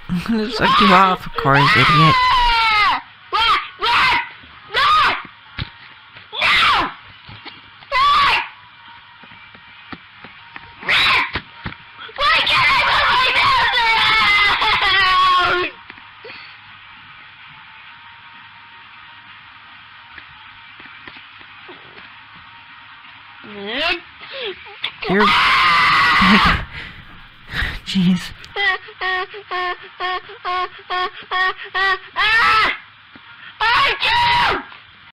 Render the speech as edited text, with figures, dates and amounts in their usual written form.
I'm gonna suck you off, of course, idiot. You're... Jeez. I can't!